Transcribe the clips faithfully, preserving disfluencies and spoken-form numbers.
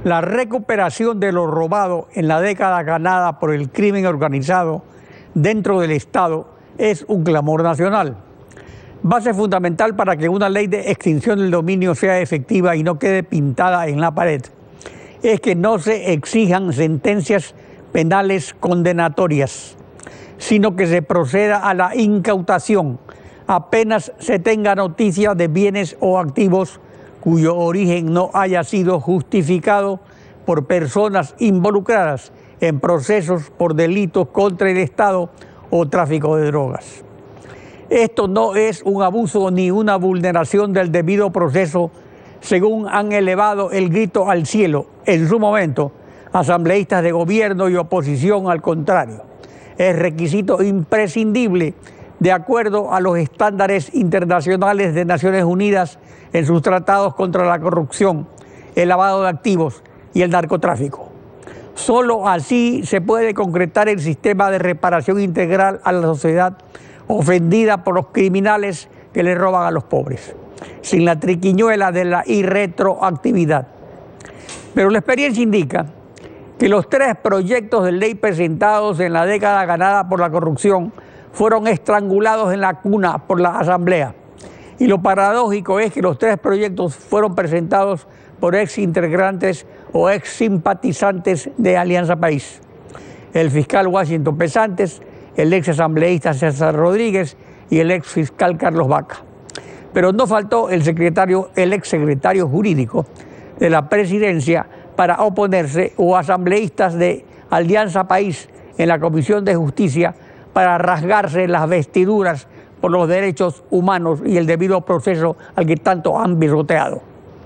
La recuperación de lo robado en la década ganada por el crimen organizado dentro del Estado es un clamor nacional. Base fundamental para que una ley de extinción del dominio sea efectiva y no quede pintada en la pared es que no se exijan sentencias penales condenatorias, sino que se proceda a la incautación apenas se tenga noticia de bienes o activos cuyo origen no haya sido justificado por personas involucradas en procesos por delitos contra el Estado o tráfico de drogas. Esto no es un abuso ni una vulneración del debido proceso, según han elevado el grito al cielo en su momento asambleístas de gobierno y oposición. Al contrario, es requisito imprescindible de acuerdo a los estándares internacionales de Naciones Unidas en sus tratados contra la corrupción, el lavado de activos y el narcotráfico. Solo así se puede concretar el sistema de reparación integral a la sociedad ofendida por los criminales que le roban a los pobres, sin la triquiñuela de la irretroactividad. Pero la experiencia indica que los tres proyectos de ley presentados en la década ganada por la corrupción fueron estrangulados en la cuna por la Asamblea. Y lo paradójico es que los tres proyectos fueron presentados por ex integrantes o ex simpatizantes de Alianza País. El fiscal Washington Pesantes, el ex asambleísta César Rodríguez y el ex fiscal Carlos Vaca. Pero no faltó el secretario, el ex secretario jurídico de la presidencia para oponerse, o asambleístas de Alianza País en la Comisión de Justicia para rasgarse las vestiduras por los derechos humanos y el debido proceso al que tanto han pisoteado.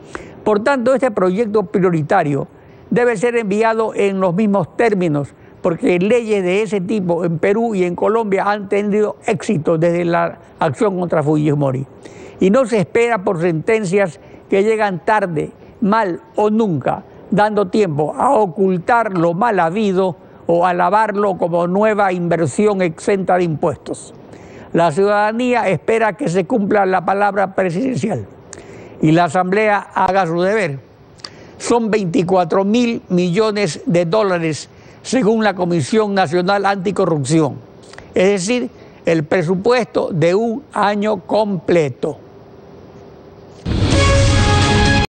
Por tanto, este proyecto prioritario debe ser enviado en los mismos términos, porque leyes de ese tipo en Perú y en Colombia han tenido éxito desde la acción contra Fujimori. Y no se espera por sentencias que llegan tarde, mal o nunca, dando tiempo a ocultar lo mal habido o a lavarlo como nueva inversión exenta de impuestos. La ciudadanía espera que se cumpla la palabra presidencial y la Asamblea haga su deber. Son veinticuatro mil millones de dólares según la Comisión Nacional Anticorrupción, es decir, el presupuesto de un año completo.